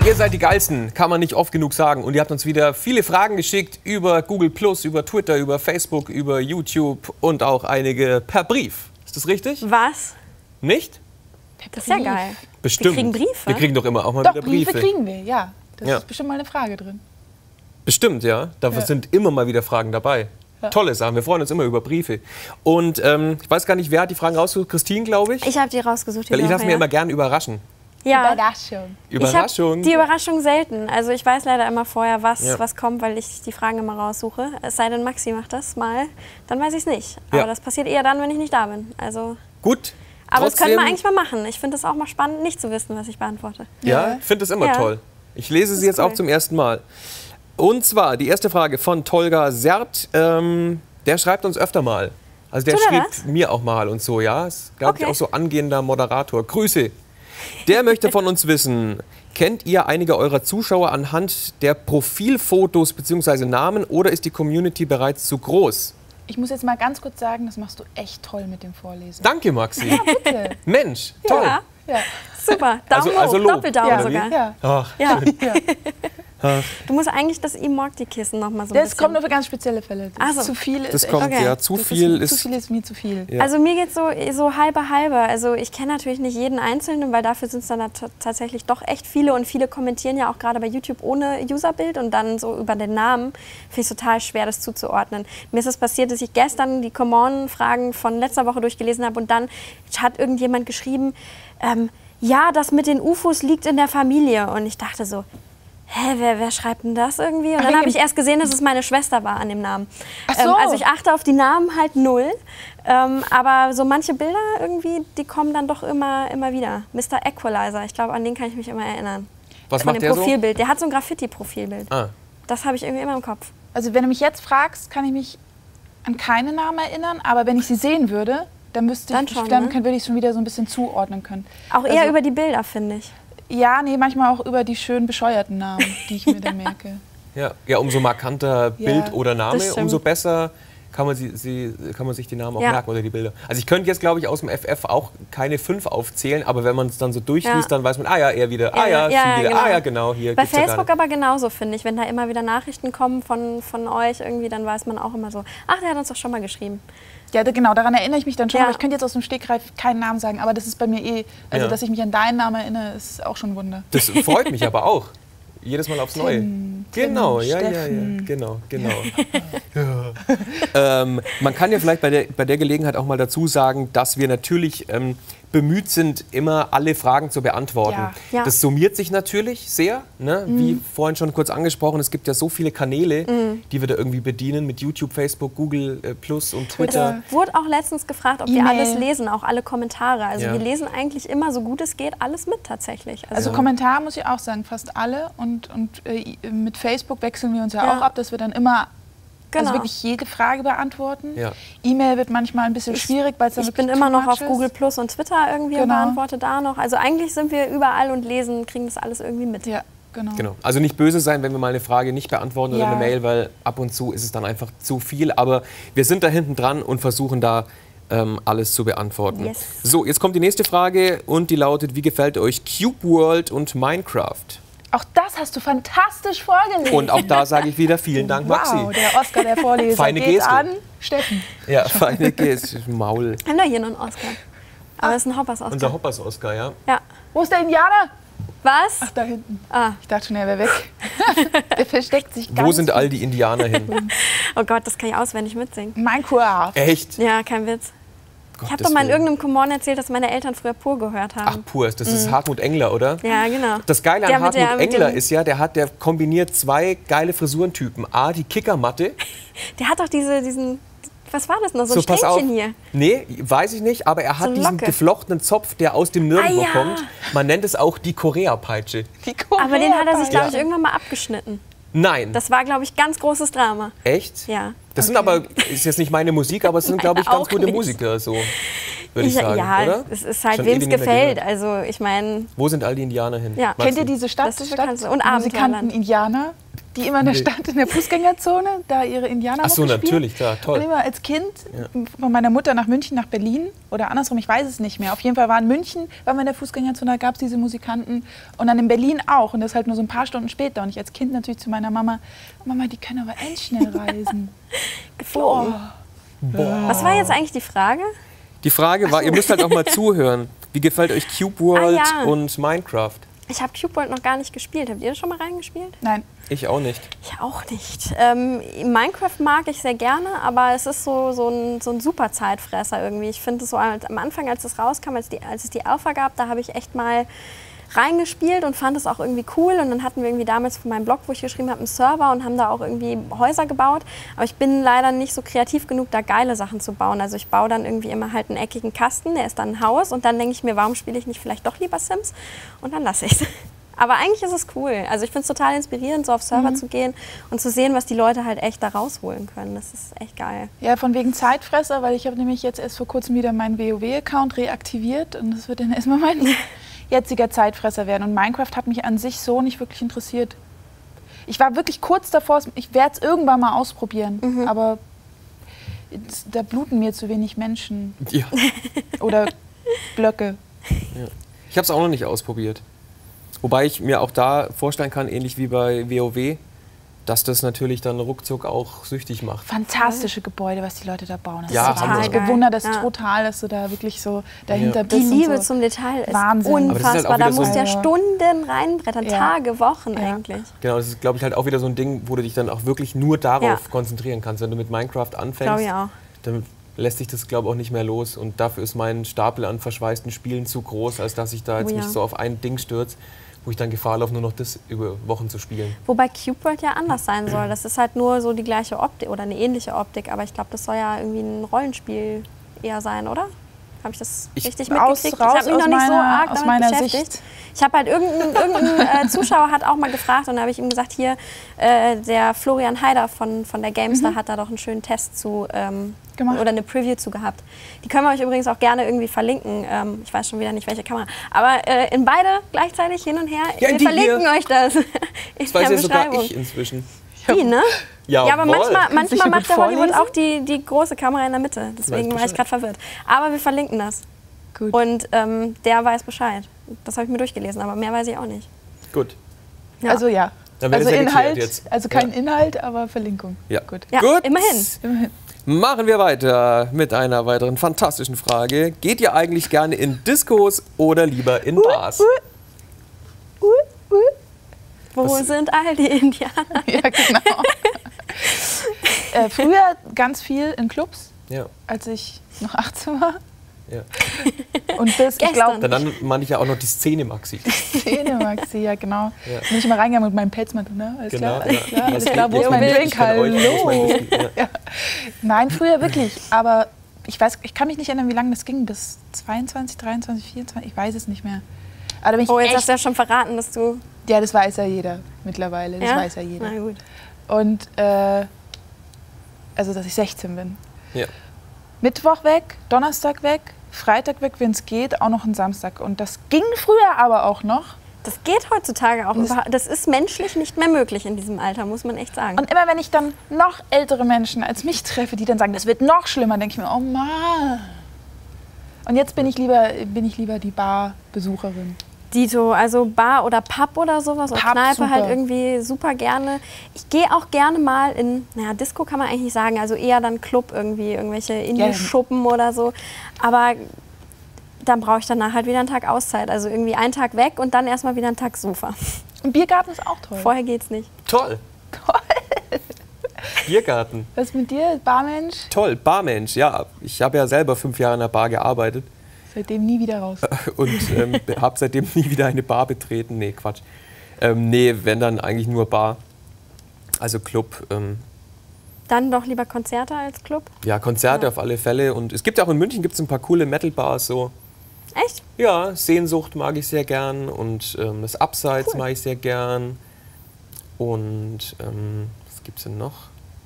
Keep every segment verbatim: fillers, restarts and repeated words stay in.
Ihr seid die Geilsten, kann man nicht oft genug sagen. Und ihr habt uns wieder viele Fragen geschickt über Google Plus, über Twitter, über Facebook, über YouTube und auch einige per Brief. Ist das richtig? Was? Nicht? Das ist ja geil. Bestimmt. Wir kriegen Briefe. Wir kriegen doch immer auch mal Doch, wieder Briefe. Briefe. kriegen wir, ja. Das Ja. ist bestimmt mal eine Frage drin. Bestimmt, ja. Da Ja. sind immer mal wieder Fragen dabei. Ja. Tolle Sachen. Wir freuen uns immer über Briefe. Und ähm, ich weiß gar nicht, wer hat die Fragen rausgesucht? Christine, glaube ich. Ich habe die rausgesucht. Die Weil ich Woche, lasse mir ja. immer gern überraschen. Ja. Überraschung. Überraschung. Ich habe die Überraschung selten. Also ich weiß leider immer vorher, was, Ja. was kommt, weil ich die Fragen immer raussuche. Es sei denn, Maxi macht das mal, dann weiß ich es nicht. Aber Ja. das passiert eher dann, wenn ich nicht da bin. Also, Gut. aber das Trotzdem, können wir eigentlich mal machen. Ich finde es auch mal spannend, nicht zu wissen, was ich beantworte. Ja, Ja. ich finde das immer Ja. toll. Ich lese sie ist jetzt cool. auch zum ersten Mal. Und zwar die erste Frage von Tolga Sert. Ähm, der schreibt uns öfter mal. Also der Tut er schrieb das? mir auch mal und so, ja. Ist, glaube ich, Okay. auch so angehender Moderator. Grüße. Der möchte von uns wissen, kennt ihr einige eurer Zuschauer anhand der Profilfotos bzw. Namen oder ist die Community bereits zu groß? Ich muss jetzt mal ganz kurz sagen, das machst du echt toll mit dem Vorlesen. Danke, Maxi. Bitte. Mensch, toll. Ja, Ja. super. Daumen Also- also hoch, Lob, Doppeldaumen ja. sogar. Ja. Ach, Ja. Ja. Du musst eigentlich das Imorti-Kissen noch mal so ein Das bisschen... kommt nur für ganz spezielle Fälle. Das Ach so. Zu viel ist das echt- kommt, Okay. ja, zu das viel ist, ist... Zu viel ist mir zu viel. Ja. Also mir geht es so, so halbe halbe. Also ich kenne natürlich nicht jeden Einzelnen, weil dafür sind es dann t- tatsächlich doch echt viele. Und viele kommentieren ja auch gerade bei YouTube ohne Userbild und dann so über den Namen. Finde ich total schwer, das zuzuordnen. Mir ist es passiert, dass ich gestern die Come-On-Fragen von letzter Woche durchgelesen habe und dann hat irgendjemand geschrieben, ähm, ja, das mit den U F Os liegt in der Familie. Und ich dachte so, hä, wer, wer schreibt denn das irgendwie? Und Ach, dann wegen habe ich dem- erst gesehen, dass es meine Schwester war an dem Namen. Ach so. Ähm, also ich achte auf die Namen halt null. Ähm, aber so manche Bilder irgendwie, die kommen dann doch immer, immer wieder. Mister Equalizer, ich glaube, an den kann ich mich immer erinnern. Was Von macht dem der so? Profilbild. Der hat so ein Graffiti-Profilbild. Ah. Das habe ich irgendwie immer im Kopf. Also wenn du mich jetzt fragst, kann ich mich an keine Namen erinnern. Aber wenn ich sie sehen würde, dann, müsste Dann ich, schon, dann ne? kann, würde ich es schon wieder so ein bisschen zuordnen können. Auch eher Also- über die Bilder, finde ich. Ja, nee, manchmal auch über die schön bescheuerten Namen, die ich mir dann merke. Ja, ja, umso markanter Bild Ja, oder Name, das stimmt. umso besser kann man, sie, sie, kann man sich die Namen auch Ja. merken oder die Bilder. Also ich könnte jetzt, glaube ich, aus dem F F auch keine fünf aufzählen, aber wenn man es dann so durchliest, Ja. dann weiß man, ah ja, er wieder, ah ja, Ja, ja, sie wieder, genau. ah ja, genau, hier Bei gibt's ja gar Facebook nicht. aber genauso, finde ich. Wenn da immer wieder Nachrichten kommen von, von euch irgendwie, dann weiß man auch immer so, ach, der hat uns doch schon mal geschrieben. Ja, da- genau, daran erinnere ich mich dann schon. Ja. Aber ich könnte jetzt aus dem Stegreif keinen Namen sagen. Aber das ist bei mir eh, also Ja. dass ich mich an deinen Namen erinnere, ist auch schon ein Wunder. Das freut mich aber auch. Jedes Mal aufs Neue. Tim, Genau, Tim, ja, ja, ja, Steffen. genau, genau. Ja. Ähm, man kann ja vielleicht bei der, bei der Gelegenheit auch mal dazu sagen, dass wir natürlich ähm, bemüht sind, immer alle Fragen zu beantworten. Ja. Ja. Das summiert sich natürlich sehr, ne? Wie vorhin schon kurz angesprochen, es gibt ja so viele Kanäle, die wir da irgendwie bedienen mit YouTube, Facebook, Google äh, Plus und Twitter. Es wurde auch letztens gefragt, ob wir E-Mail. alles lesen, auch alle Kommentare. Also Ja. wir lesen eigentlich immer, so gut es geht, alles mit tatsächlich. Also Kommentare muss ich auch sagen, fast alle. Und, und äh, mit Facebook wechseln wir uns ja, Ja. auch ab, dass wir dann immer Genau. also wirklich jede Frage beantworten. Ja. E-Mail wird manchmal ein bisschen schwierig, weil es dann Ich wirklich bin immer too noch much auf ist. Google Plus und Twitter irgendwie und Genau. beantworte da noch. Also eigentlich sind wir überall und lesen, kriegen das alles irgendwie mit. Ja, genau. Genau. Also nicht böse sein, wenn wir mal eine Frage nicht beantworten oder Ja. eine Mail, weil ab und zu ist es dann einfach zu viel. Aber wir sind da hinten dran und versuchen da ähm, alles zu beantworten. Yes. So, jetzt kommt die nächste Frage und die lautet, wie gefällt euch Cube World und Minecraft? Auch das hast du fantastisch vorgelesen. Und auch da sage ich wieder vielen Dank, Maxi. Wow, der Oscar der Vorleser Feine geht Geste. an Steffen. Ja, feine Geste. Maul. Wir haben doch hier noch einen Oscar. Aber es ist ein Hoppers-Oscar. Unser Hoppers-Oscar, ja. Ja. Wo ist der Indianer? Was? Ach, da hinten. Ah. Ich dachte schon, er wäre weg. Der versteckt sich ganz Wo sind all die Indianer hin? Oh Gott, das kann ich auswendig mitsingen. Minecraft. Echt? Ja, kein Witz. Ich habe doch mal in irgendeinem Come-On erzählt, dass meine Eltern früher Pur gehört haben. Ach, pur. Das ist Hartmut Engler, oder? Ja, genau. Das Geile Der an mit der- Hartmut mit Engler dem- ist ja, der, hat, der kombiniert zwei geile Frisurentypen. A, die Kickermatte. Der hat doch diese, diesen, was war das noch, so ein So, pass auf. Strähnchen hier. Nee, weiß ich nicht, aber er hat So eine diesen Locke. geflochtenen Zopf, der aus dem Nirgendwo Ah, ja. kommt. Man nennt es auch die Korea-Peitsche. Die Aber den hat er sich, glaube ich, Ja. irgendwann mal abgeschnitten. Nein. Das war, glaube ich, ganz großes Drama. Echt? Ja. Das sind aber, ist jetzt nicht meine Musik, aber es sind, glaube ich, Meine ganz auch gute nicht. Musiker, so würde ich sagen, ja, oder? es ist halt, Schon wem ewig es nicht mehr gefällt. gehört. Also, ich meine, Wo sind all die Indianer hin? Ja. Maxi? Kennt ihr diese Stadt? Das ist Stadt bekannt. Und Musikanten Abenteuerland. Indianer? die immer in der Nee. Stadt in der Fußgängerzone da ihre Indianer Ach so, gespielt. natürlich, klar, Und toll. immer als Kind Ja. von meiner Mutter nach München, nach Berlin oder andersrum, ich weiß es nicht mehr. Auf jeden Fall war in München, waren wir in der Fußgängerzone, da gab es diese Musikanten. Und dann in Berlin auch. Und das halt nur so ein paar Stunden später. Und ich als Kind natürlich zu meiner Mama, Mama, die können aber endschnell reisen. Geflogen. Boah. Was war jetzt eigentlich die Frage? Die Frage war, ihr müsst halt auch mal zuhören. Wie gefällt euch Cube World Ah, ja. und Minecraft? Ich habe Cube World noch gar nicht gespielt. Habt ihr das schon mal reingespielt? Nein. Ich auch nicht. Ich auch nicht. Ähm, Minecraft mag ich sehr gerne, aber es ist so, so, ein, so ein super Zeitfresser irgendwie. Ich finde es so als, am Anfang, als es rauskam, als, die, als es die Alpha gab, da habe ich echt mal reingespielt und fand es auch irgendwie cool. Und dann hatten wir irgendwie damals von meinem Blog, wo ich geschrieben habe, einen Server und haben da auch irgendwie Häuser gebaut. Aber ich bin leider nicht so kreativ genug, da geile Sachen zu bauen. Also ich baue dann irgendwie immer halt einen eckigen Kasten, der ist dann ein Haus. Und dann denke ich mir, warum spiele ich nicht vielleicht doch lieber Sims? Und dann lasse ich es. Aber eigentlich ist es cool. Also ich finde es total inspirierend, so auf Server Mhm. zu gehen und zu sehen, was die Leute halt echt da rausholen können. Das ist echt geil. Ja, von wegen Zeitfresser, weil ich habe nämlich jetzt erst vor kurzem wieder meinen WoW-Account reaktiviert und das wird dann erstmal mein jetziger Zeitfresser werden. Und Minecraft hat mich an sich so nicht wirklich interessiert. Ich war wirklich kurz davor, ich werde es irgendwann mal ausprobieren, Mhm. aber jetzt, da bluten mir zu wenig Menschen Ja. oder Blöcke. Ich habe es auch noch nicht ausprobiert. Wobei ich mir auch da vorstellen kann, ähnlich wie bei WoW, dass das natürlich dann ruckzuck auch süchtig macht. Fantastische Gebäude, was die Leute da bauen. Das Ja, ist Hammer. total, ich bewundere das Ja. total, dass du da wirklich so dahinter Ja. Die bist. und Liebe so. zum Detail ist Wahnsinn. Aber das ist halt auch unfassbar. Da wieder so musst du ja ein- Stunden reinbrettern, Ja. Tage, Wochen Ja. eigentlich. Genau, das ist, glaube ich, halt auch wieder so ein Ding, wo du dich dann auch wirklich nur darauf Ja. konzentrieren kannst. Wenn du mit Minecraft anfängst, Glaube ich auch. dann lässt sich das, glaube ich, auch nicht mehr los. Und dafür ist mein Stapel an verschweißten Spielen zu groß, als dass ich da jetzt Oh ja. mich so auf ein Ding stürze, wo ich dann Gefahr laufe, nur noch das über Wochen zu spielen. Wobei Cube World ja anders sein soll. Das ist halt nur so die gleiche Optik oder eine ähnliche Optik. Aber ich glaube, das soll ja irgendwie ein Rollenspiel eher sein, oder? Habe ich das Ich- richtig Raus- mitgekriegt? raus ich habe mich aus noch nicht so meiner- arg aus damit meiner beschäftigt. Sicht. Ich habe halt irgendein, irgendein äh, Zuschauer hat auch mal gefragt und da habe ich ihm gesagt, hier, äh, der Florian Haider von, von der GameStar hat da doch einen schönen Test zu ähm, Gemacht. oder eine Preview zu gehabt. Die können wir euch übrigens auch gerne irgendwie verlinken. Ähm, ich weiß schon wieder nicht, welche Kamera. Aber äh, in beide gleichzeitig hin und her. Ja, wir die verlinken hier. euch das in Das weiß der ja sogar Beschreibung. ich inzwischen. Die, ne? Ja, aber Jawohl. manchmal, Kannst du manchmal dich macht ja der gut Hollywood vorlesen? auch die, die große Kamera in der Mitte. Deswegen war ich Bescheid. gerade verwirrt. Aber wir verlinken das. Gut. Und ähm, der weiß Bescheid. Das habe ich mir durchgelesen, aber mehr weiß ich auch nicht. Gut. Ja. Also ja. Dann wird Also es ja geklärt Inhalt, jetzt. also kein Ja. Inhalt, aber Verlinkung. Ja. Gut. Ja, Gut. immerhin. Immerhin. Machen wir weiter mit einer weiteren fantastischen Frage. Geht ihr eigentlich gerne in Diskos oder lieber in Bars? Uh, uh. Wo Was- sind all die Indianer? Ja, genau. äh, früher ganz viel in Clubs, Ja. als ich noch achtzehn war. Ja. Und bis, ich Gestern. glaube, Dann nannte man dich ja auch noch die Szene-Maxi. Maxi, ja genau. Ja. Bin ich immer reingegangen mit meinem Pelzmantel, ne? Alles Genau. klar, alles klar, Ja. alles Was klar, geht wo ist jetzt mein mit- Drink? ich kenn euch, wo ist mein Hallo! Whisky? Ja. Ja. Nein, früher wirklich, aber ich weiß, ich kann mich nicht erinnern, wie lange das ging, bis zweiundzwanzig, dreiundzwanzig, vierundzwanzig, ich weiß es nicht mehr. Aber da bin ich Oh, jetzt hast echt, du ja schon verraten, dass du... ja, das weiß ja jeder mittlerweile, das ja? weiß ja jeder. Na gut. Und, äh, also, dass ich sechzehn bin. Ja. Mittwoch weg, Donnerstag weg, Freitag weg, wenn es geht, auch noch ein Samstag. Und das ging früher aber auch noch. Das geht heutzutage auch. Das- überhaupt- Das ist menschlich nicht mehr möglich in diesem Alter, muss man echt sagen. Und immer wenn ich dann noch ältere Menschen als mich treffe, die dann sagen, das wird noch schlimmer, denke ich mir, oh Mann. Und jetzt bin ich lieber, bin ich lieber die Barbesucherin. Dito, also Bar oder Pub oder sowas, oder Pub, Kneipe super. halt irgendwie super gerne. Ich gehe auch gerne mal in, naja, Disco kann man eigentlich nicht sagen, also eher dann Club irgendwie, irgendwelche Indie-Schuppen oder so. Aber dann brauche ich danach halt wieder einen Tag Auszeit. Also irgendwie einen Tag weg und dann erstmal wieder einen Tag Sofa. Und Biergarten ist auch toll. Vorher geht's nicht. Toll. Toll. Biergarten. Was ist mit dir, Barmensch? Toll. Barmensch. Ja, ich habe ja selber fünf Jahre in der Bar gearbeitet Seitdem nie wieder raus. und ähm, habe seitdem nie wieder eine Bar betreten. Nee, Quatsch. Ähm, nee, wenn dann eigentlich nur Bar. Also Club. Ähm, Dann doch lieber Konzerte als Club. ja, Konzerte Ja. auf alle Fälle. Und es gibt ja auch in München gibt's ein paar coole Metal-Bars. So. Echt? Ja, Sehnsucht mag ich sehr gern und ähm, das Abseits Cool. mag ich sehr gern. Und ähm, was gibt's denn noch?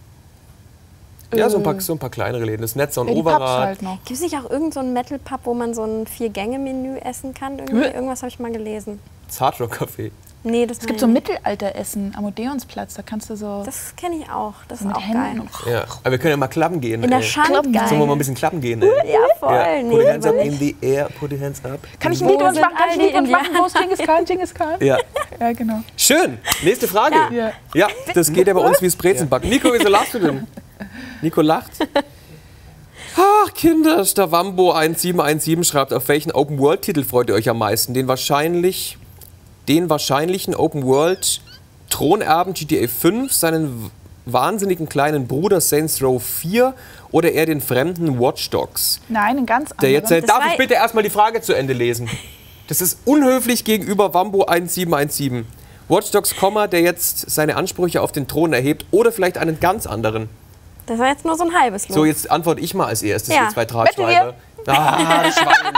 Ja, so ein paar, Äh, so ein paar kleinere Läden. Das Netzer und Ja, die Pubs Overath. halt noch. Gibt es nicht auch irgend so einen Metal-Pub, wo man so ein Vier-Gänge-Menü essen kann? Irgendwie? Hä? Irgendwas habe ich mal gelesen. Das Hardrock Café. Nee, das Es gibt so Mittelalteressen am Odeonsplatz, da kannst du so... Das kenne ich auch. Das so ist mit auch Händen. geil. Ja. Aber wir können ja mal klappen gehen. In der ey. Schand Klappen. geil. Sollen wir mal ein bisschen klappen gehen? Ey? Ja, voll. Ja. Nee, Put your hands up lieber in nicht. the air, put your hands up. Kann ich ein Wo Lied uns sind machen? Kann ich all ein Lied die uns machen? Indianer? Wo ist Genghis Khan? Genghis Khan? Ja. Ja, genau. Schön. Nächste Frage. Ja. Ja, das geht ja bei uns wie es Brezenbacken. Nico, wieso lachst du denn? Nico lacht. Ach, Kinder, Stavambo eins sieben eins sieben schreibt, auf welchen Open-World-Titel freut ihr euch am meisten? Den wahrscheinlich, den wahrscheinlichen Open-World Thronerben G T A fünf, seinen wahnsinnigen kleinen Bruder Saints Row vier oder eher den fremden Watch Dogs? Nein, ein ganz Der jetzt, anderer. äh, darf war- ich bitte erstmal die Frage zu Ende lesen? Das ist unhöflich gegenüber Wambo eins sieben eins sieben. Watch Dogs, der jetzt seine Ansprüche auf den Thron erhebt oder vielleicht einen ganz anderen. Das war jetzt nur so ein halbes Lob. So, jetzt antworte ich mal als erstes, Ja. ihr zwei Drahtschweiber. Ah, das Schwein.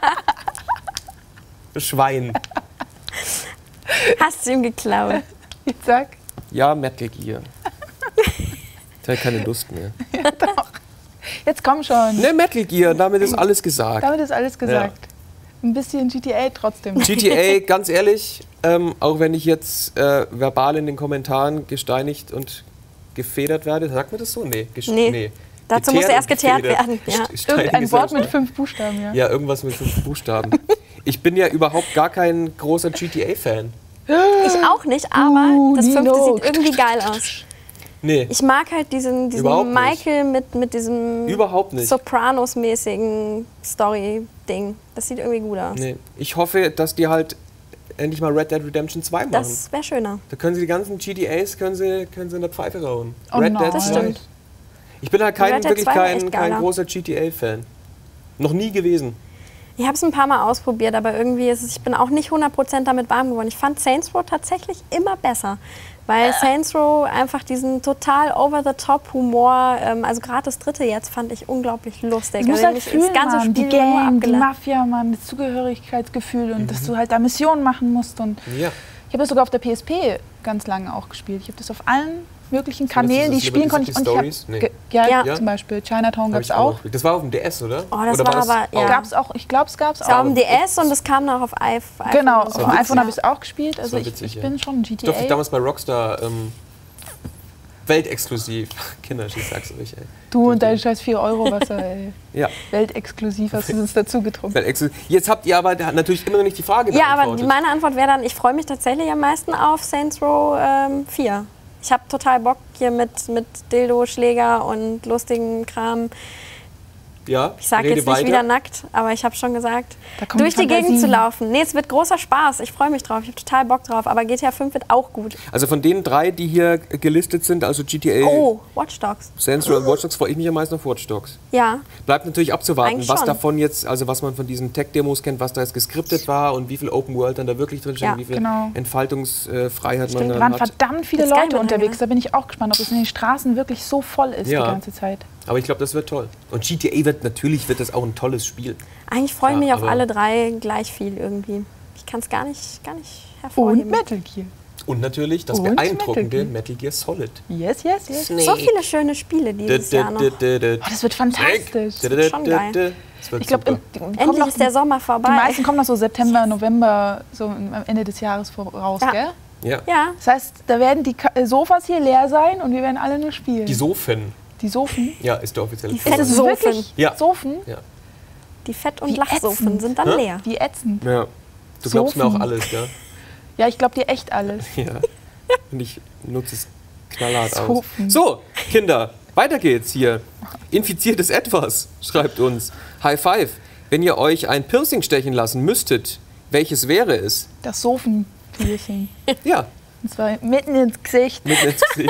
Das Schwein. Hast du ihm geklaut. Jetzt sag. Ja, Metal Gear. Ich habe keine Lust mehr. Jetzt komm schon. Ne, Metal Gear, damit ist alles gesagt. Damit ist alles gesagt. Ein bisschen G T A trotzdem. G T A, ganz ehrlich, ähm, auch wenn ich jetzt äh, verbal in den Kommentaren gesteinigt und gefedert werde, sagt man das so? Nee. gesch- Nee. Dazu Geteert muss er erst und geteert gefedert. werden, ja. St- Steinigen Irgendein ist Wort ja- mit fünf Buchstaben, ja. Ja, irgendwas mit fünf Buchstaben. Ich bin ja überhaupt gar kein großer G T A-Fan. Ich auch nicht, aber Uh, das fünfte Nino. sieht irgendwie geil aus. Nee, Ich mag halt diesen, Überhaupt diesen nicht. Michael mit, mit diesem überhaupt nicht. Sopranos-mäßigen Story-Ding. Das sieht irgendwie gut aus. Nee. Ich hoffe, dass die halt endlich mal Red Dead Redemption zwei machen. Das wäre schöner. Da können sie die ganzen G T As können sie, können sie in der Pfeife rauchen. Oh Red nein. Dead Das zwei. stimmt. Ich bin halt kein, Red Dead wirklich zwei war kein, echt kein geiler. großer G T A-Fan. Noch nie gewesen. Ich habe es ein paar Mal ausprobiert, aber irgendwie ist es, ich bin auch nicht hundert Prozent damit warm geworden. Ich fand Saints Row tatsächlich immer besser, weil Saints Row einfach diesen total over-the-top-Humor, ähm, also gerade das dritte jetzt, fand ich unglaublich lustig. Du musst Also halt mich- fühlen, Mann, die Spiel war nur Gang, die abgelacht. Mafia, Mann, das Zugehörigkeitsgefühl und dass du halt da Missionen machen musst. Und Ja. ich habe das sogar auf der P S P ganz lange auch gespielt. Ich habe das auf allen möglichen das Kanälen, die dieses ich spielen Liberty konnte. Und ich City hab, Stories? ge- ja, Ja. zum Beispiel Chinatown Hab gab ich es auch. gespielt. Das war auf dem D S, oder? Oh, das oder war aber- ja. Gab's auch, ich glaube, es gab es Das war auch. auf dem D S und das kam dann auch auf iPhone. Genau, und auf so. dem iPhone habe ich es auch gespielt. Also war ich, witzig, ich ja. bin schon G T Durfte ich A. damals bei Rockstar ähm, weltexklusiv. Kinder, ich sag's euch, ey. Du und dein scheiß vier Euro Wasser, ey. Ja, Weltexklusiv hast du uns dazu getrunken. weltexklusiv. Jetzt habt ihr aber natürlich immer noch nicht die Frage Ja, aber beantwortet. die- meine Antwort wäre dann, ich freue mich tatsächlich am meisten auf Saints Row ähm, vier. Ich habe total Bock hier mit, mit Dildo, Schläger und lustigen Kram. ja, Ich sage rede jetzt nicht weiter. wieder nackt, aber ich habe schon gesagt, Da kommen durch die Gegend Fantasien. zu laufen. Nee, es wird großer Spaß. Ich freue mich drauf. Ich habe total Bock drauf. Aber G T A fünf wird auch gut. Also von den drei, die hier gelistet sind, also G T A, Oh, Watch Dogs. Saints Row und Watch Dogs, freue ich mich am meisten auf Watch Dogs. Ja, Bleibt natürlich abzuwarten, Eigentlich was schon. davon jetzt, also was man von diesen Tech-Demos kennt, was da jetzt geskriptet war und wie viel Open World dann da wirklich drin steht, Ja, wie viel genau. Entfaltungsfrei,heit man Da dann waren hat. verdammt viele Jetzt geil Leute machen, unterwegs. ne? Da bin ich auch gespannt, ob es in den Straßen wirklich so voll ist Ja. die ganze Zeit. Aber ich glaube, das wird toll. Und G T A wird, natürlich wird das auch ein tolles Spiel. eigentlich freue ich Ja, mich auf aber- alle drei gleich viel irgendwie. Ich kann es gar nicht, gar nicht Und hervorheben. Metal Gear. Und natürlich das Und beeindruckende Metal Metal Gear Solid. Yes, yes, yes. So viele schöne Spiele dieses Jahr noch. Oh, das wird fantastisch. Schon geil. Das wird Ich glaube, super. Endlich ist der Sommer vorbei. Die meisten kommen noch so September, November, so am Ende des Jahres voraus, Ja. gell? Ja. Ja, Das heißt, da werden die Ka- äh, Sofas hier leer sein und wir werden alle nur spielen. Die Sofen, Die Sofen? ja, ist der offizielle Die Ist Vorname. das Sofen. wirklich Ja. Sofen? Ja. die Fett- und Wie Lachsofen ätzend. sind dann Hä? leer. Wie ätzend. Ja. Du glaubst mir auch Sofen. alles, gell? Ja, ich glaube dir echt alles. Ja. Und ich nutze es knallhart aus. Sofen. So, Kinder, weiter geht's hier. Infiziertes Etwas, schreibt uns. High Five. Wenn ihr euch ein Piercing stechen lassen müsstet, welches wäre es? Das Sofen-Piercing. Ja, Und zwar mitten ins Gesicht. mitten ins Gesicht.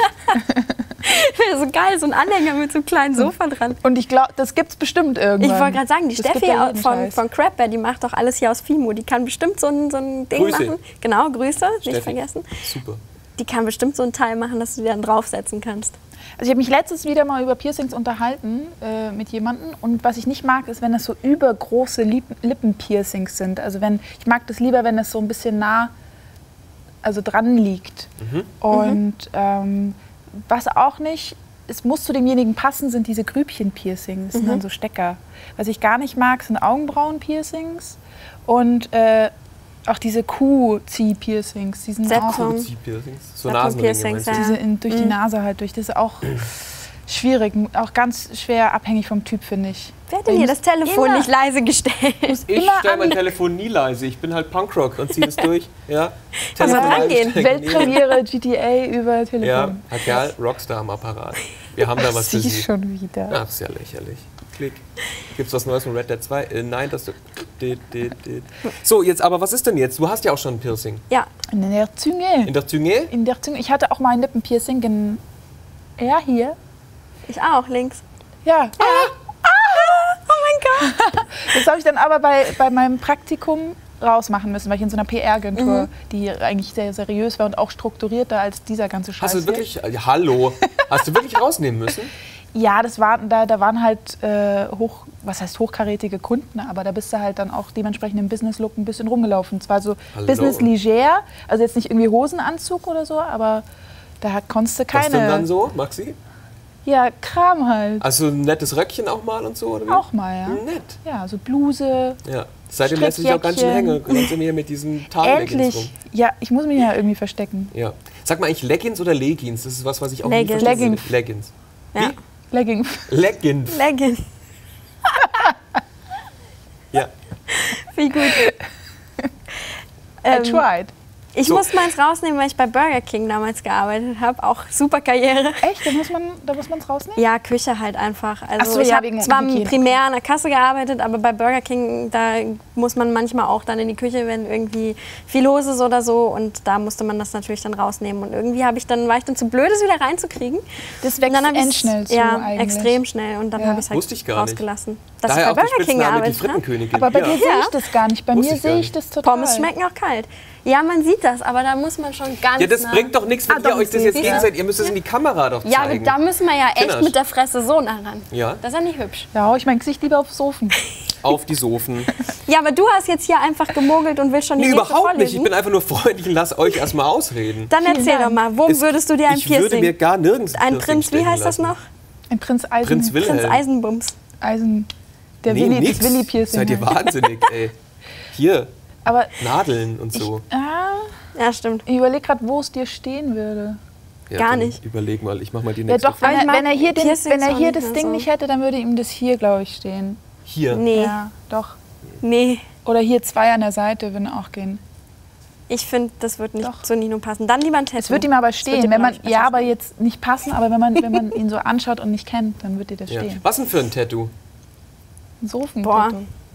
So geil, so ein Anhänger mit so einem kleinen Sofa dran. Und ich glaube, das gibt's bestimmt irgendwann. Ich wollte gerade sagen, die Das Steffi gibt ja jeden von, Scheiß. von Crabbear, die macht doch alles hier aus Fimo. Die kann bestimmt so ein, so ein Ding Grüße. machen. Genau, Grüße, nicht Steffi. vergessen. Super. Die kann bestimmt so ein Teil machen, dass du dir dann draufsetzen kannst. Also ich habe mich letztes wieder mal über Piercings unterhalten äh, mit jemandem und was ich nicht mag, ist, wenn das so übergroße Lippen- Lippenpiercings sind. Also wenn ich mag das lieber, wenn es so ein bisschen nah, also dran liegt. Und ähm, was auch nicht, es muss zu demjenigen passen, sind diese Grübchen-Piercings. Das sind dann so Stecker. Was ich gar nicht mag, sind Augenbrauen-Piercings und äh, Auch diese Kuh-Zieh-Piercings, die sind auch Septum. Piercings. So Septum Nasenringe, Piercings, meinst du? ja. diese in, durch die Nase halt durch. Das ist auch schwierig, auch ganz schwer abhängig vom Typ, finde ich. Wer hat denn hier das Telefon immer- nicht leise gestellt? Ich immer stelle mein an- Telefon nie leise. Ich bin halt Punkrock und ziehe das durch. Ja. Kann man Telefon rangehen. einstecken. Weltpremiere G T A über Ja, Telefon. hat Kerl Rockstar am Apparat. Wir haben da was für Sie Sie. schon wieder. Ach, ist ja lächerlich. Klick. Gibt's was Neues von Red Dead zwei? Äh, nein, das... Dit, dit, dit. So, jetzt aber, was ist denn jetzt? Du hast ja auch schon ein Piercing. Ja, In der Zunge. In der Zunge? In der Zunge. Ich hatte auch mal ein Lippenpiercing. gen- Ja, hier. ich auch, links. Ja. Oh mein Gott. Das habe ich dann aber bei, bei meinem Praktikum rausmachen müssen, weil ich in so einer P R-Agentur, Mhm. die eigentlich sehr seriös war und auch strukturierter als dieser ganze Scheiß. Hast du hier. wirklich... Ja, hallo. Hast du wirklich rausnehmen müssen? Ja, das waren, da, da waren halt äh, hoch, was heißt hochkarätige Kunden, aber da bist du halt dann auch dementsprechend im Business-Look ein bisschen rumgelaufen. Es war so Hallo. Business leger, also jetzt nicht irgendwie Hosenanzug oder so, aber da konntest du Was denn dann keine. so, Maxi? Ja, Kram halt. Also ein nettes Röckchen auch mal und so, oder wie? Auch mal, ja. Nett. Ja, so Bluse. Ja. Seitdem lässt sich auch ganz schön hängen. Kommt sie mir mit diesen Tarnleggings rum. Endlich. Ja, ich muss mich ja irgendwie verstecken. Ja. Sag mal eigentlich Leggings oder Leggings? Das ist was, was ich auch Leggings. nicht verstehe. Leggings. Leggings. Ja. Legging. Leggings. Leggings. Ja. Wie gut. I Ähm, tried. ich So. muss meins rausnehmen, weil ich bei Burger King damals gearbeitet habe. Auch super Karriere. Echt? Da muss man da muss man's rausnehmen? Ja, Küche halt einfach. Also Ach so, ich ja, habe wegen zwar Hygiene. primär an der Kasse gearbeitet, aber bei Burger King, da muss man manchmal auch dann in die Küche, wenn irgendwie viel los ist oder so. Und da musste man das natürlich dann rausnehmen. Und irgendwie habe ich dann, war ich dann zu blöd, es wieder reinzukriegen. Das Und wächst dann hab ich's- endschnell zu Ja, eigentlich. extrem schnell. Und dann Ja. habe ich es halt Wusste ich gar nicht. rausgelassen. Dass Daher ich auch bei der Burger King Spitzname, die gearbeitet habe. Frittenkönigin. Aber bei ja. dir sehe ich das gar nicht. Bei Wusste mir ich gar sehe nicht. ich das total. Pommes schmecken auch kalt. Ja, man sieht das, aber da muss man schon ganz Ja, das nah. bringt doch nichts, wenn Ah, ihr doch, euch das siehst jetzt du? gegenseitig... Ihr müsst es in die Kamera doch Ja, aber zeigen. da müssen wir ja echt Kindersch. mit der Fresse so nah ran. Ja. Das ist ja nicht hübsch. Ja, hau ich mein Gesicht lieber aufs Sofen. Auf die Sofen. Ja, aber du hast jetzt hier einfach gemogelt und willst schon die Nee, nächste überhaupt nicht. vorlesen. Ich bin einfach nur freundlich und lass euch erstmal ausreden. Dann Vielen erzähl Dank. doch mal, wo Es- würdest du dir ein ich würde Piercing... mir gar nirgends ein Piercing Prinz, wie stechen heißt das lassen. noch? Ein Prinz Eisen. Prinz Wilhelm. Prinz Eisenbums. Eisen. Der Nee, Willi, nix. das Willi-Piercing. Seid ihr halt. wahnsinnig, ey. Hier, Aber Nadeln und so. ah, Ja, stimmt. ich überlege gerade, wo es dir stehen würde. Ja, gar dann nicht. Überleg mal, ich mach mal die Ja, nächste doch, wenn Aber ich er, mag wenn er hier, den, Piercings wenn er auch hier nicht das mehr Ding so. nicht hätte, dann würde ihm das hier, glaube ich, stehen. Hier. Nee, Ja, doch. nee. Oder hier zwei an der Seite würden auch gehen. Ich finde, das wird nicht Doch. zu Nino passen. Dann lieber ein Tattoo. Es wird ihm aber Das wird stehen. ihm, Wenn glaub man, ich, besser ja, aber stehen. jetzt nicht passen, aber wenn man, wenn man ihn so anschaut und nicht kennt, dann wird dir das Ja. stehen. Was denn für ein Tattoo? Ein Sofen. Boah.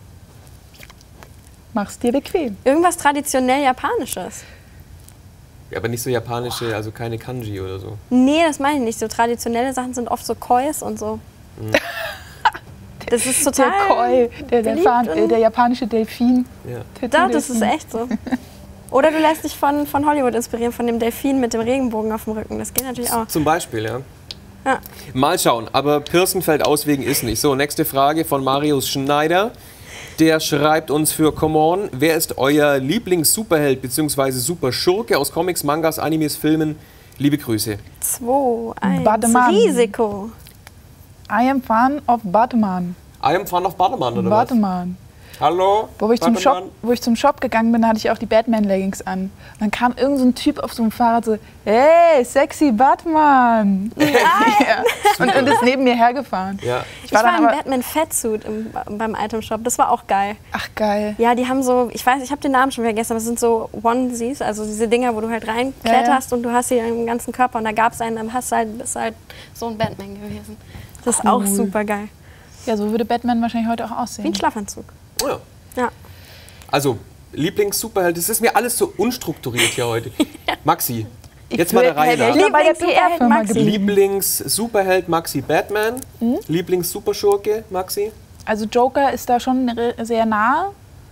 Mach's dir bequem. Irgendwas traditionell Japanisches. Ja, aber nicht so japanische, also keine Kanji oder so. Nee, das meine ich nicht. So traditionelle Sachen sind oft so Kois und so. Das ist Der total... Koi, der, der, beliebt Fan, äh, und- der japanische Delfin. Ja. Doch, das ist echt so. Oder du lässt dich von, von Hollywood inspirieren, von dem Delfin mit dem Regenbogen auf dem Rücken. Das geht natürlich auch. Zum Beispiel, ja. Ja. Mal schauen, aber Piercing fällt aus wegen ist nicht. So, nächste Frage von Marius Schneider. Der schreibt uns für Come On, wer ist euer Lieblings-Superheld bzw. Superschurke aus Comics, Mangas, Animes, Filmen? Liebe Grüße. Zwei, eins, Bademann. Risiko. I am fan of Batman. I am Fan of Batman, oder Batman. was? Hallo? Wo ich, zum Batman? Shop, wo ich zum Shop gegangen bin, hatte ich auch die Batman-Leggings an. Und dann kam irgend so ein Typ auf so einem Fahrrad so, hey, sexy Batman. Ja. und, und ist neben mir hergefahren. Ja. Ich war, dann im aber- Batman-Fatsuit im- beim Item-Shop. Das war auch geil. Ach, geil. Ja, die haben so, ich weiß, ich habe den Namen schon vergessen, aber es sind so Onesies, also diese Dinger, wo du halt reinkletterst Ja, ja. und du hast sie im ganzen Körper und da gab es einen, dann hast du halt, bist halt so ein Batman gewesen. Das ist auch Cool. super geil. Ja, so würde Batman wahrscheinlich heute auch Wie ein aussehen. Schlafanzug. Oh ja. Ja. Also, Lieblings-Superheld, das ist mir alles so unstrukturiert hier heute. Maxi, jetzt Ich mal der will- Reihe hätte ich nach. mal bei der Lieblings-Superheld P R-Firma Maxi. geblieben. Lieblings-Superheld Maxi Batman. Hm? Lieblings-Superschurke Maxi. Also Joker ist da schon re- sehr nah.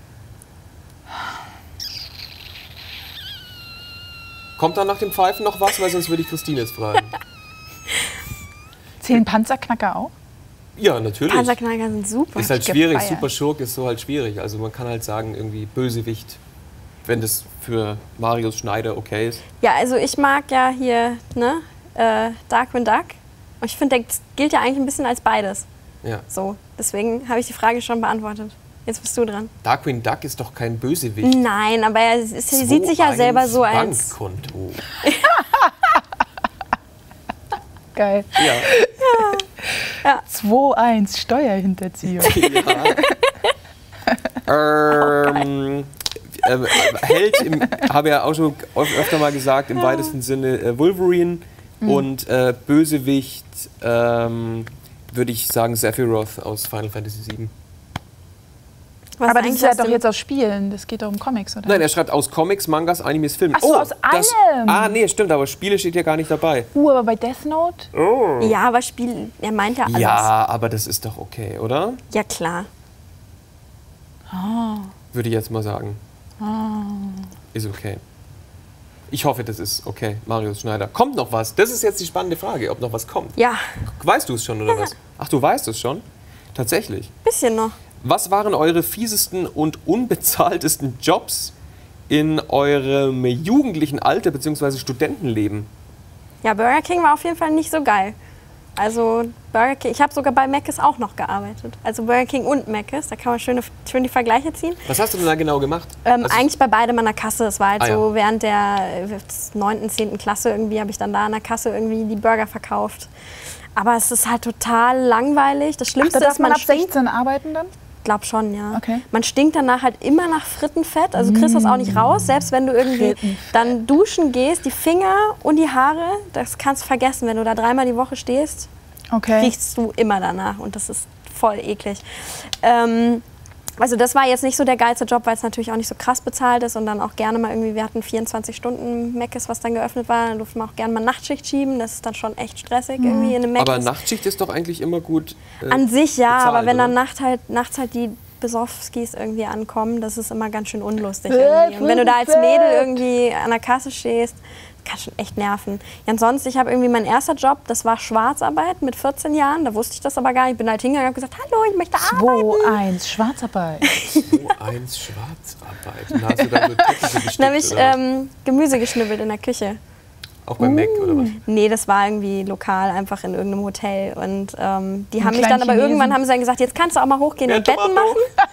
Kommt da nach dem Pfeifen noch was, weil sonst würde ich Christine jetzt fragen. Zählen Panzerknacker auch? Ja, natürlich. Panzerknacker sind super. Ist halt schwierig, gefeiert. Superschurke ist so halt schwierig. Also man kann halt sagen, irgendwie Bösewicht, wenn das für Marius Schneider okay ist. Ja, also ich mag ja hier, ne, äh, Darkwing Duck. Und ich finde, der gilt ja eigentlich ein bisschen als beides. Ja. So, deswegen habe ich die Frage schon beantwortet. Jetzt bist du dran. Darkwing Duck ist doch kein Bösewicht. Nein, aber er ist, er sieht sich ja selber so als... Bankkonto. Geil. Ja. Ja. zwei eins Steuerhinterziehung. Ja. ähm, äh, Held, im, habe ja auch schon öfter mal gesagt, im weitesten Sinne äh, Wolverine. Mhm. Und äh, Bösewicht ähm, würde ich sagen Sephiroth aus Final Fantasy sieben. Was Aber das ist ja hast doch du- jetzt aus Spielen, das geht doch um Comics, oder? Nein, er schreibt aus Comics, Mangas, Animes, Filmen. Ach so, aus das, allem. Ah, nee, stimmt, aber Spiele steht ja gar nicht dabei. Uh, aber bei Death Note? Oh. Ja, aber Spiel, er meint ja alles. Ja, aber das ist doch okay, oder? Ja, klar. Würde ich jetzt mal sagen. Ist okay. Ich hoffe, das ist okay, Marius Schneider. Kommt noch was? Das ist jetzt die spannende Frage, ob noch was kommt. Ja, Weißt du es schon, oder was? Ach, du weißt es schon? Tatsächlich. bisschen noch. Was waren eure fiesesten und unbezahltesten Jobs in eurem jugendlichen Alter bzw. Studentenleben? Ja, Burger King war auf jeden Fall nicht so geil. Also Burger King, ich habe sogar bei Mc's auch noch gearbeitet. Also Burger King und Mc's, da kann man schöne, schön die Vergleiche ziehen. Was hast du denn da genau gemacht? Ähm, Also- eigentlich bei beidem an der Kasse. Es war halt Ah, so ja. während der neunten, zehnten Klasse irgendwie, habe ich dann da an der Kasse irgendwie die Burger verkauft. Aber es ist halt total langweilig. Das Ach, Schlimmste da darf ist, man man ab stinkt. sechzehn arbeiten dann? Ich glaube schon, ja. Okay. Man stinkt danach halt immer nach Frittenfett. Also du kriegst das auch nicht raus. Selbst wenn du irgendwie Frittenfett. dann duschen gehst, die Finger und die Haare, das kannst du vergessen. Wenn du da dreimal die Woche stehst, Okay. riechst du immer danach. Und das ist voll eklig. Ähm, also das war jetzt nicht so der geilste Job, weil es natürlich auch nicht so krass bezahlt ist. Und dann auch gerne mal irgendwie, wir hatten vierundzwanzig Stunden Mc's, was dann geöffnet war. Dann durfte man auch gerne mal Nachtschicht schieben. Das ist dann schon echt stressig irgendwie in einem Mc's. Aber Nachtschicht ist doch eigentlich immer gut. äh, An sich ja, bezahlt, aber wenn dann oder? Nacht halt, nachts halt die Besoffskis irgendwie ankommen, das ist immer ganz schön unlustig. Irgendwie. Und wenn du da als Mädel irgendwie an der Kasse stehst, kann schon echt nerven. Ja, ansonsten, ich habe irgendwie mein erster Job, das war Schwarzarbeit mit vierzehn Jahren, da wusste ich das aber gar nicht. Ich bin halt hingegangen und habe gesagt, hallo, ich möchte arbeiten. zwei eins Schwarzarbeit. zwei eins Schwarzarbeit. Und da hast du dann so Teppiche gestickt, Dann habe ich oder was? ähm, Gemüse geschnibbelt in der Küche. Auch beim Mac, oder was? Nee, das war irgendwie lokal, einfach in irgendeinem Hotel. Und ähm, die haben mich kleinen dann aber Chinesen. irgendwann haben sie dann gesagt, jetzt kannst du auch mal hochgehen Mehr und Betten Tomato. machen.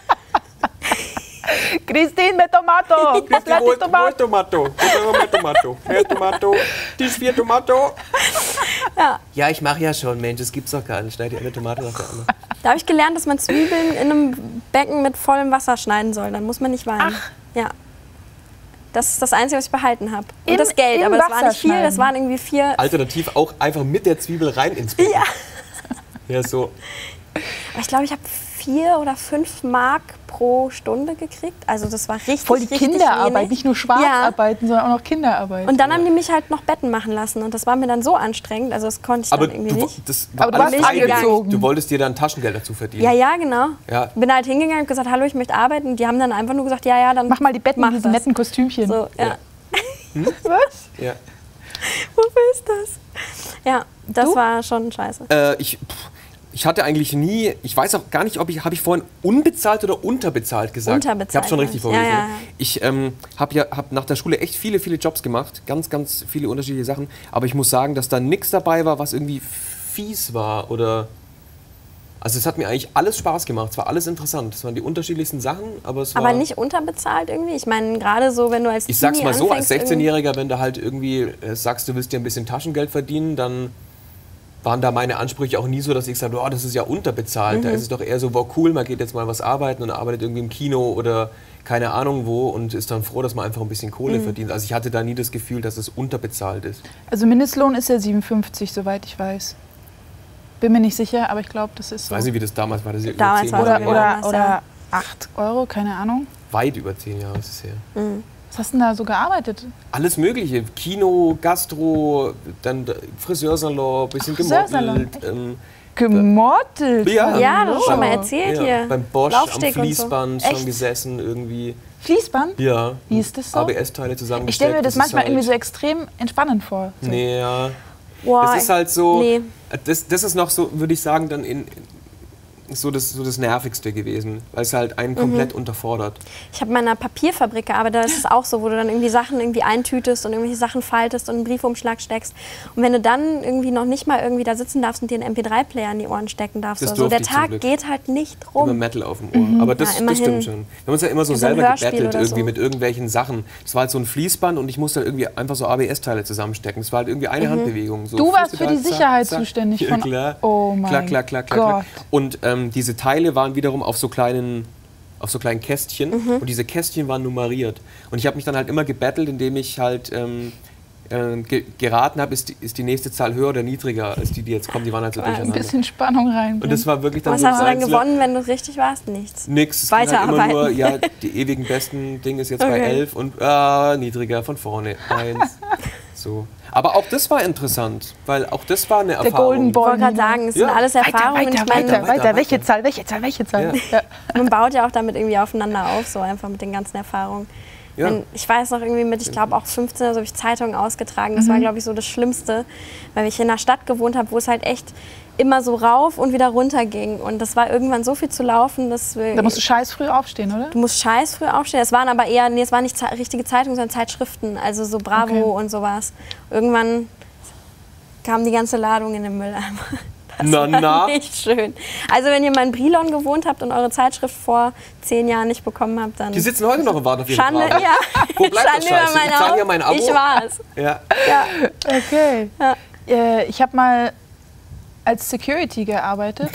Christine mit Tomato. Christi, wo ist, wo ist Tomato? Gib mir mal mehr Tomato. Mehr Tomato. Die ist vier Tomato. Ja. Ja, ich mache ja schon, Mensch, das gibt's doch gar nicht. Schneide die eine Tomate nach der anderen. Da habe ich gelernt, dass man Zwiebeln in einem Becken mit vollem Wasser schneiden soll. Dann muss man nicht weinen. Ja. Das ist das Einzige, was ich behalten habe. Und Im- das Geld, im aber das war Wasser nicht viel. Das schneiden. waren irgendwie vier. Alternativ auch einfach mit der Zwiebel rein ins Becken. Ja. Ja, so. Aber ich glaube, ich habe vier oder fünf Mark pro Stunde gekriegt. Also das war richtig, Voll die richtig Kinderarbeit, wenig. nicht nur Schwarzarbeiten, sondern auch noch Kinderarbeit. Und dann haben die mich halt noch Betten machen lassen. Und das war mir dann so anstrengend. Also das konnte ich Aber dann irgendwie du, nicht. das war Aber du alles warst freiwillig. angezogen. Du wolltest dir dann Taschengeld dazu verdienen. Ja, ja, genau. Ja. Bin halt hingegangen und gesagt, hallo, ich möchte arbeiten. Und die haben dann einfach nur gesagt, ja, ja, dann Mach mal die Betten mach in diesen das. netten Kostümchen. So, ja. Ja. Was? Ja. Wofür ist das? Ja, das Du? war schon scheiße. Äh, ich, pff, ich hatte eigentlich nie, ich weiß auch gar nicht, ob ich, habe ich vorhin unbezahlt oder unterbezahlt gesagt? Unterbezahlt, Ich habe schon richtig glaub ich. vorgelesen. Ja, ja, ja. Ich ähm, habe ja hab nach der Schule echt viele, viele Jobs gemacht. Ganz, ganz viele unterschiedliche Sachen. Aber ich muss sagen, dass da nichts dabei war, was irgendwie fies war oder... Also es hat mir eigentlich alles Spaß gemacht. Es war alles interessant. Es waren die unterschiedlichsten Sachen, aber es war... Aber nicht unterbezahlt irgendwie? Ich meine, gerade so, wenn du als Ich sag's Teenie mal so, als anfängst, irgendwie- sechzehnjähriger, wenn du halt irgendwie äh, sagst, du willst dir ein bisschen Taschengeld verdienen, dann waren da meine Ansprüche auch nie so, dass ich sage, oh, das ist ja unterbezahlt. Mhm. Da ist es doch eher so, wow, cool, man geht jetzt mal was arbeiten und arbeitet irgendwie im Kino oder keine Ahnung wo und ist dann froh, dass man einfach ein bisschen Kohle Mhm. verdient. Also ich hatte da nie das Gefühl, dass es unterbezahlt ist. Also Mindestlohn ist ja siebenundfünfzig, soweit ich weiß. Bin mir nicht sicher, aber ich glaube, das ist Ich so. weiß nicht, wie das damals war. Das ist ja Damals über zehn war es Jahre Oder, her. damals, oder, ja. oder acht Euro, keine Ahnung. Weit über zehn Jahre ist es her. Was hast du denn da so gearbeitet? Alles Mögliche. Kino, Gastro, dann Friseursalon, bisschen Friseursalon, gemodelt. Ähm, Gemortelt. Ja. Ja, das hast du schon mal Hallo. erzählt ja, hier. beim Bosch am Laufsteg und so. Fließband schon Echt? gesessen irgendwie. Fließband? Ja. Wie ist das so? A B S-Teile zusammengestellt. Ich stelle mir das ist manchmal halt, irgendwie so extrem entspannend vor. So. Nee, ja. Boah, Das ist halt so. Nee. Das, das ist noch so, würde ich sagen, dann in, ist so das, so das Nervigste gewesen, weil es halt einen komplett Mhm. unterfordert. Ich habe in einer Papierfabrik gearbeitet, da ist es auch so, wo du dann irgendwie Sachen irgendwie eintütest und irgendwelche Sachen faltest und einen Briefumschlag steckst. Und wenn du dann irgendwie noch nicht mal irgendwie da sitzen darfst und dir einen M P drei Player in die Ohren stecken darfst, Das oder so, der durfte ich zum Tag Glück. geht halt nicht Immer rum. Metal auf dem Ohr. Aber das, Ja, das immerhin. stimmt schon. Wir haben uns ja immer so Ja, so ein selber Hörspiel gebettelt oder irgendwie so. mit irgendwelchen Sachen. Das war halt so ein Fließband und ich musste halt irgendwie einfach so A B S-Teile zusammenstecken. Das war halt irgendwie Mhm. eine Handbewegung. So Du warst Füße für die da, zack, Sicherheit zack. zuständig Ja, von- klar. Oh mein klar, klar, klar, klar, klar. Gott. Und ähm, diese Teile waren wiederum auf so kleinen auf so kleinen Kästchen und diese Kästchen waren nummeriert. Und ich habe mich dann halt immer gebettelt, indem ich halt ähm, äh, ge geraten habe, ist die, ist die nächste Zahl höher oder niedriger als die, die jetzt kommen. Die waren halt so Ein durcheinander. bisschen Spannung rein. Und das war wirklich dann Was so hast du dann Einzelne- gewonnen, wenn du richtig warst? Nichts. Nix. Es ging halt immer Weiterarbeiten. nur, ja, die ewigen besten Ding ist jetzt bei Okay. elf und ah, niedriger von vorne. Eins. So. Aber auch das war interessant, weil auch das war eine Der Erfahrung. Golden Ich Boy. wollte gerade sagen, es Ja. sind alles Weiter, Erfahrungen. weiter, ich meine, weiter, weiter, weiter. weiter. Welche Zahl, welche Zahl, welche Zahl? Ja. Ja. man baut ja auch damit irgendwie aufeinander auf, so einfach mit den ganzen Erfahrungen. Ja. Wenn, ich weiß noch irgendwie mit, ich glaube auch fünfzehn, also habe ich Zeitungen ausgetragen. Das war, glaube ich, so das Schlimmste, weil ich in einer Stadt gewohnt habe, wo es halt echt immer so rauf und wieder runter ging. Und das war irgendwann so viel zu laufen, dass wir, Da musst du scheiß früh aufstehen, oder? du musst scheiß früh aufstehen. Es waren aber eher, nee, es waren nicht Ze- richtige Zeitungen, sondern Zeitschriften, also so Bravo Okay. und sowas. Irgendwann kam die ganze Ladung in den Mülleimer. Das Na, war na. nicht schön. Also wenn ihr mal in Brilon gewohnt habt und eure Zeitschrift vor zehn Jahren nicht bekommen habt, dann Die sitzen heute noch und warten auf ihre Schande, Bravo. ja. Wo bleibt Schande das über Scheiße? mein Ich zahle ja Haupt. mein Abo. Ich war's. Ja. Ja. Okay. Ja. Äh, ich habe mal als Security gearbeitet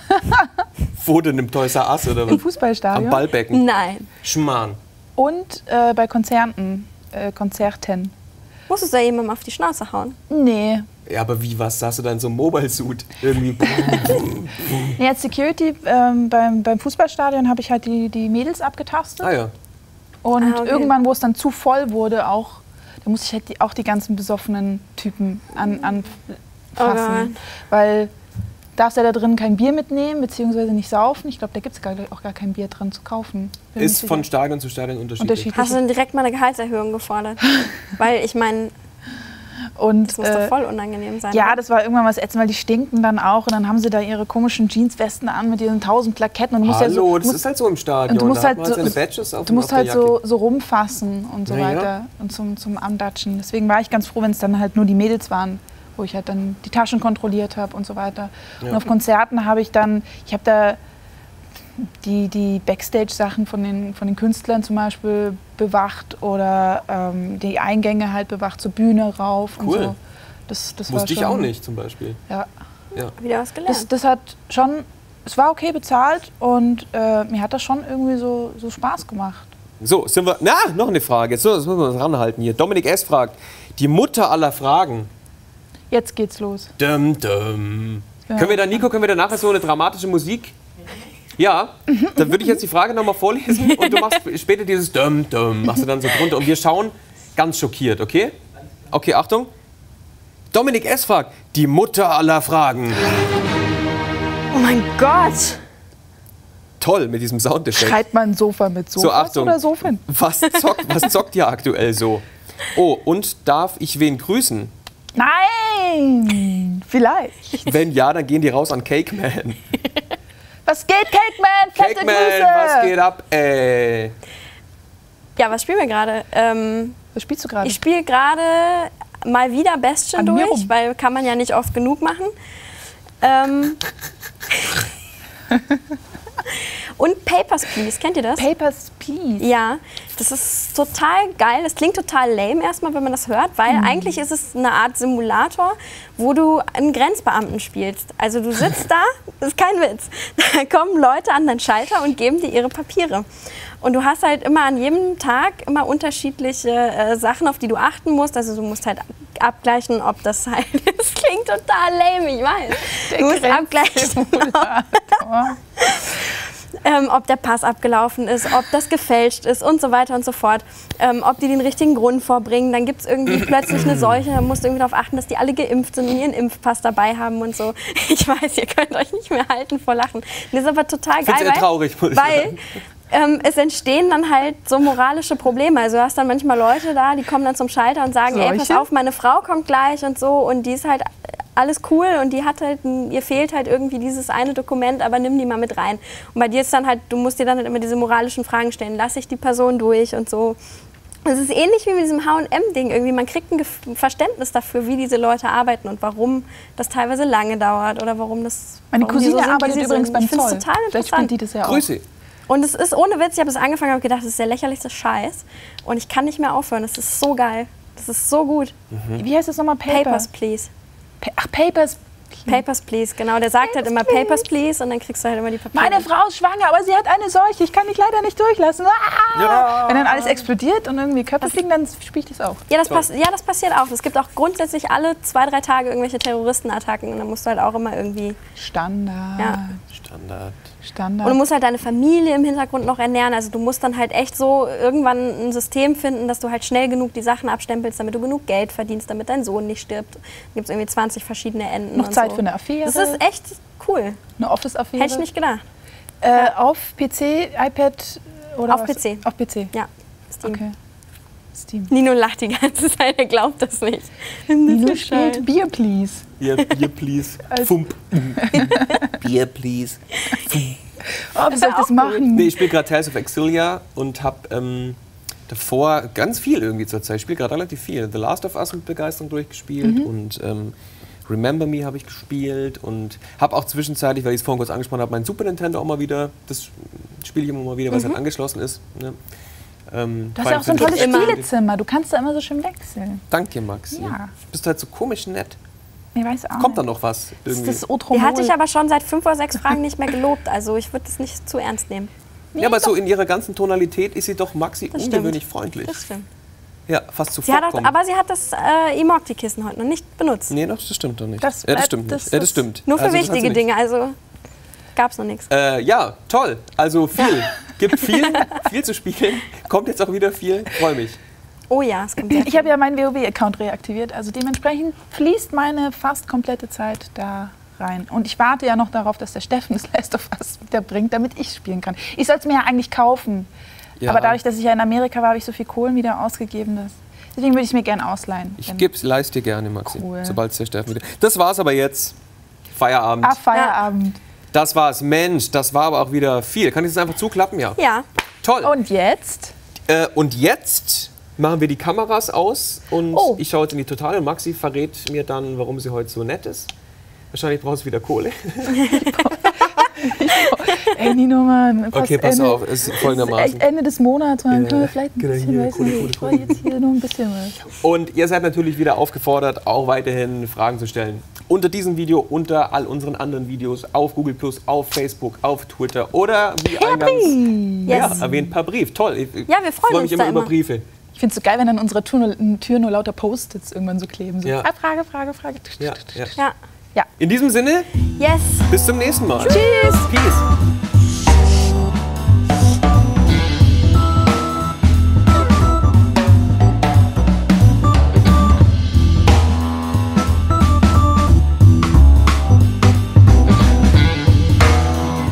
Wo denn im Toys R Us oder im was? Am Fußballstadion Ballbecken. Nein. Schmarrn. und äh, bei Konzerten. Äh, Konzerten. Musstest du da jemandem auf die Schnauze hauen? Nee. Ja, aber wie, was hast du da in so einem Mobile-Suit? Irgendwie. nee. Als Security ähm, beim, beim Fußballstadion habe ich halt die, die Mädels abgetastet. Ah ja. Und Ah, okay. irgendwann, wo es dann zu voll wurde, auch, da musste ich halt die, auch die ganzen besoffenen Typen an, Oh anfassen. Gott. Weil darfst ja da drin kein Bier mitnehmen, beziehungsweise nicht saufen. Ich glaube, da gibt es auch gar kein Bier drin zu kaufen. Bin mir Ist nicht von sicher. Stadion zu Stadion unterschiedlich. Unterschiedlich. Hast du dann direkt mal eine Gehaltserhöhung gefordert? Weil ich meine, Und, das muss doch äh, voll unangenehm sein. ja, oder? das war irgendwann was ätzend, weil die stinken dann auch. Und dann haben sie da ihre komischen Jeanswesten an mit ihren tausend Plaketten. Und du musst Hallo, ja so, das musst, ist halt so im Stadion. und du musst da halt hat man so- seine Badges auf du musst auf der halt so, Jacke. so rumfassen und so Na ja. weiter. Und zum, zum Andatschen. Deswegen war ich ganz froh, wenn es dann halt nur die Mädels waren, wo ich halt dann die Taschen kontrolliert habe und so weiter. Ja. Und auf Konzerten habe ich dann, ich habe da die, die Backstage-Sachen von den, von den Künstlern zum Beispiel bewacht oder ähm, die Eingänge halt bewacht, zur Bühne rauf und Cool. so. Das, das war Wusste ich schon, auch nicht zum Beispiel. Ja. Ja. Wieder was gelernt. Das, das hat schon, es war okay bezahlt und äh, mir hat das schon irgendwie so, so Spaß gemacht. So, sind wir. Na, noch eine Frage. Jetzt müssen wir uns ranhalten hier. Dominik S. fragt: Die Mutter aller Fragen. Jetzt geht's los. Dum, dum. Ja. Können wir da, Nico, können wir da nachher so eine dramatische Musik? Ja, dann würde ich jetzt die Frage nochmal vorlesen und du machst später dieses Dum, Dum, machst du dann so drunter und wir schauen ganz schockiert, okay? Okay, Achtung. Dominik S. fragt: Die Mutter aller Fragen. Oh mein Gott! Toll mit diesem Soundeffekt. Schreibt man Sofa mit Sofas So, Achtung. oder Sofen? Was zockt, was zockt ihr aktuell so? Oh, und darf ich wen grüßen? Nein, vielleicht. Wenn ja, dann gehen die raus an Cake Man. Was geht, Cake Man? Fette Cake Man, Grüße. was geht ab, ey? Ja, was spielen wir gerade? Ähm, Was spielst du gerade? ich spiele gerade mal wieder Bestien An mir durch, rum. weil kann man ja nicht oft genug machen. Ähm, und Papers, Please, kennt ihr das? Papers, Please. Ja, das ist total geil. Das klingt total lame erstmal, wenn man das hört, weil Mhm. eigentlich ist es eine Art Simulator, wo du einen Grenzbeamten spielst. Also du sitzt da, das ist kein Witz, da kommen Leute an den Schalter und geben dir ihre Papiere. Und du hast halt immer an jedem Tag immer unterschiedliche äh, Sachen, auf die du achten musst. Also du musst halt abgleichen, ob das halt, das klingt total lame, ich weiß. Du musst abgleichen, ähm, ob der Pass abgelaufen ist, ob das gefälscht ist und so weiter und so fort. Ähm, ob die den richtigen Grund vorbringen. Dann gibt es irgendwie plötzlich eine Seuche, dann musst du irgendwie darauf achten, dass die alle geimpft sind und ihren Impfpass dabei haben und so. Ich weiß, ihr könnt euch nicht mehr halten vor Lachen. Das ist aber total Find's geil, eher traurig, muss ich weil sagen. ähm, es entstehen dann halt so moralische Probleme. Also du hast dann manchmal Leute da, die kommen dann zum Schalter und sagen, ey, pass Solche? auf, meine Frau kommt gleich und so. Und die ist halt alles cool und die hat halt, ein, ihr fehlt halt irgendwie dieses eine Dokument, aber nimm die mal mit rein. Und bei dir ist dann halt, du musst dir dann halt immer diese moralischen Fragen stellen, lasse ich die Person durch und so. Es ist ähnlich wie mit diesem H und M-Ding irgendwie. Man kriegt ein Gef- Verständnis dafür, wie diese Leute arbeiten und warum das teilweise lange dauert oder warum das. Meine warum die Cousine so sind, wie arbeitet sie übrigens sind. beim Ich finde es Zoll. total Vielleicht spielt interessant. die das ja auch. Grüße. Und es ist ohne Witz, ich habe es angefangen und habe gedacht, das ist der lächerlichste Scheiß. Und ich kann nicht mehr aufhören. Das ist so geil. Das ist so gut. Wie heißt das nochmal? Paper? Papers, please. Pa Ach, Papers. Papers, please. Genau, der sagt halt immer Papers, please und dann kriegst du halt immer die Papiere. Meine Frau ist schwanger, aber sie hat eine Seuche. Ich kann dich leider nicht durchlassen. Ah! Ja. Wenn dann alles explodiert und irgendwie Köpfe fliegen, dann spiele ich das auch. Ja das, pass ja, das passiert auch. Es gibt auch grundsätzlich alle zwei, drei Tage irgendwelche Terroristenattacken und dann musst du halt auch immer irgendwie... Standard. Ja. Standard. Standard. Und du musst halt deine Familie im Hintergrund noch ernähren. Also du musst dann halt echt so irgendwann ein System finden, dass du halt schnell genug die Sachen abstempelst, damit du genug Geld verdienst, damit dein Sohn nicht stirbt. Da gibt es irgendwie zwanzig verschiedene Enden. Noch und Zeit so. für eine Affäre. Das ist echt cool. Eine Office-Affäre. Hätte ich nicht gedacht. Äh, auf P C, iPad oder Auf was? P C. Auf P C. Ja, Steam. Okay. Steam. Nino lacht die ganze Zeit, er glaubt das nicht. Nino spielt Beer, please. Ja, Bier, please. Fump. Bier, please. Oh, wie soll ich das machen? Nee, ich spiele gerade Tales of Exilia und habe ähm, davor ganz viel irgendwie zur Zeit. Ich spiele gerade relativ viel. The Last of Us mit Begeisterung durchgespielt Mhm. und ähm, Remember Me habe ich gespielt und habe auch zwischenzeitlich, weil ich es vorhin kurz angesprochen habe, mein Super Nintendo auch mal wieder, das spiele ich immer mal wieder, weil es halt angeschlossen ist. Ne? Ähm, Du hast ja auch so ein Final tolles Fantasy- Spielezimmer. Du kannst da immer so schön wechseln. Danke, Maxi. Ja. Du bist halt so komisch nett. Ich weiß auch Kommt da nicht. noch was? Das Irgendwie? ist das Die Otromol. hatte ich aber schon seit fünf oder sechs Fragen nicht mehr gelobt. Also ich würde das nicht zu ernst nehmen. Nee, ja, aber so doch. in ihrer ganzen Tonalität ist sie doch Maxi Das ungewöhnlich stimmt. freundlich. Das stimmt. Ja, fast zu Sie hat auch, vorkommen. aber sie hat das äh, Emocti-Kissen heute noch nicht benutzt. Nee, das stimmt doch nicht. Das ja, das bleibt- stimmt das nicht. Ja, das ist stimmt. Nur für Also, das hat sie wichtige nicht. Dinge, also gab es noch nichts. Äh, ja, toll. Also viel. Gibt viel, viel zu spielen. Kommt jetzt auch wieder viel. Freue mich. Oh ja, es kommt sehr Ich habe ja meinen WoW-Account reaktiviert. Also dementsprechend fließt meine fast komplette Zeit da rein. Und ich warte ja noch darauf, dass der Steffen das Last of Us wieder bringt, damit ich spielen kann. Ich soll es mir ja eigentlich kaufen. Ja. Aber dadurch, dass ich ja in Amerika war, habe ich so viel Kohlen wieder ausgegeben. Dass deswegen würde ich es mir gerne ausleihen. Ich Wenn- geb's, leist dir gerne, Maxi. Cool. Sobald es der Steffen wieder. Das war's aber jetzt. Feierabend. Ah, Feierabend. Das war's. Mensch, das war aber auch wieder viel. Kann ich das einfach zuklappen? Ja. Ja, Toll. Und jetzt? Äh, und jetzt machen wir die Kameras aus und Oh. ich schaue jetzt in die Totale und Maxi verrät mir dann, warum sie heute so nett ist. Wahrscheinlich brauchst du wieder Kohle. Ey, Nino, Mann. fast Okay, pass Ende, auf, es ist Echt folgendermaßen. Ende des Monats, man. Ja, Können wir vielleicht ein genau, bisschen, hier, weiß Kohle, nicht, Kohle, ich wollte jetzt hier nur ein bisschen was. Und ihr seid natürlich wieder aufgefordert, auch weiterhin Fragen zu stellen. Unter diesem Video, unter all unseren anderen Videos, auf Google Plus, auf Facebook, auf Twitter oder wie eingangs ja, Yes. erwähnt, per Brief. Toll. Ich, Ja, wir freuen ich freue uns mich immer da über immer. Briefe. Ich finde es so geil, wenn an unserer Tür nur, Tür nur lauter Post-its irgendwann so kleben. So, Ja. ah, Frage, Frage, Frage. Ja, ja. ja. In diesem Sinne, Yes. bis zum nächsten Mal. Tschüss. Peace.